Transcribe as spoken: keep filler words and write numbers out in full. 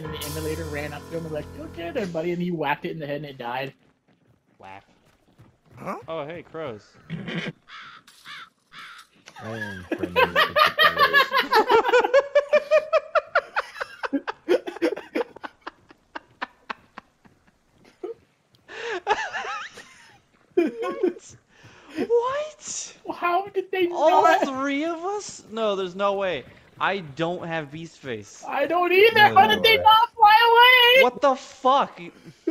in the emulator, ran up to him and like, "You okay there, buddy?" And he whacked it in the head and it died. Whack. Huh? Oh, hey, crows. I am friendly with the What? What? How did they All not? three of us? No, there's no way. I don't have beast face. I don't either. No, How did they I- not fly away? What the fuck?